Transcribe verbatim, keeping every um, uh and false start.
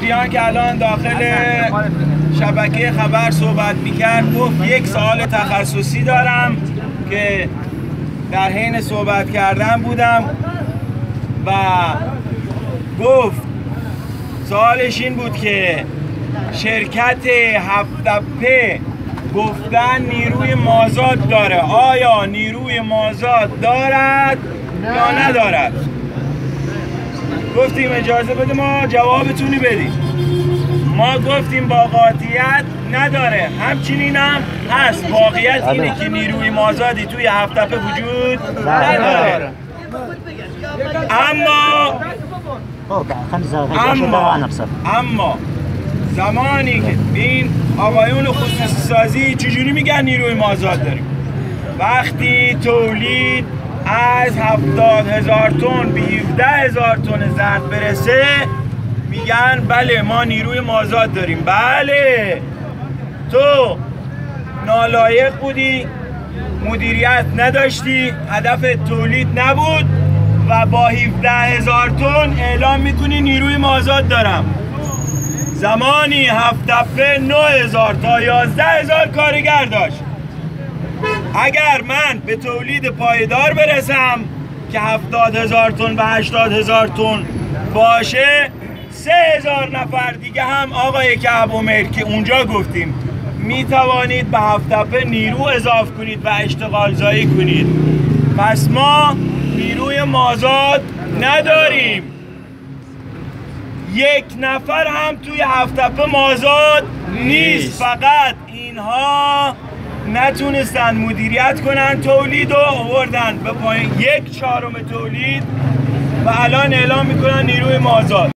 سفیان که الان داخل شبکه خبر صحبت میکرد گفت یک سوال تخصصی دارم که در حین صحبت کردن بودم و گفت سوالش این بود که شرکت هفت‌تپه گفتن نیروی مازاد داره، آیا نیروی مازاد دارد یا ندارد؟ گفتیم اجازه بده ما جوابتونی بدیم. ما گفتیم با قاطعیت نداره، همچنین هم هست. واقعیت اینه که نیروی مازادی توی هفت‌تپه وجود نداره. اما اما اما زمانی که این آقایون خصوصی سازی چجوری میگن نیروی مازاد داریم؟ وقتی تولید از هفتاد هزار تن به هفده هزار تن زرد برسه میگن بله ما نیروی مازاد داریم. بله تو نالایق بودی، مدیریت نداشتی، هدف تولید نبود و با هفده هزار تن اعلام میکنی نیروی مازاد دارم. زمانی هفت‌تپه نه هزار تا یازده هزار کارگر داشت. اگر من به تولید پایدار برسم که هفتاد هزار تن و هشتاد هزار تن باشه، سه هزار نفر دیگه هم آقای کعب عمر که اونجا گفتیم می توانید به هفت‌تپه نیرو اضافه کنید و اشتغال زایی کنید. پس ما نیروی مازاد نداریم. یک نفر هم توی هفت‌تپه مازاد نیست. فقط اینها نتونستن مدیریت کنن تولید و آوردن به پایین یک چهارم تولید و الان اعلام میکنن نیروی مازاد.